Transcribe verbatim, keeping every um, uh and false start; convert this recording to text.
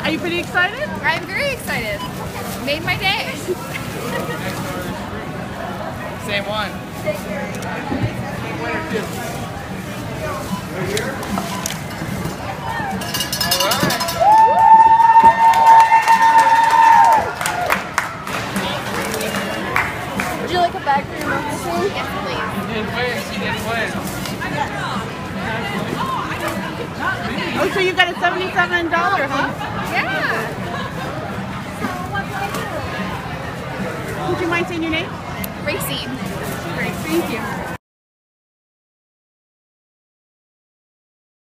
Are you pretty excited? I'm very excited. Made my day. Same one. Alright. Would you like a bag for your milk machine? Yes, please. You did win. You did win. Oh, so you got a seventy-seven dollars, huh? Yeah. Would you mind saying your name? Racing. Great, thank you.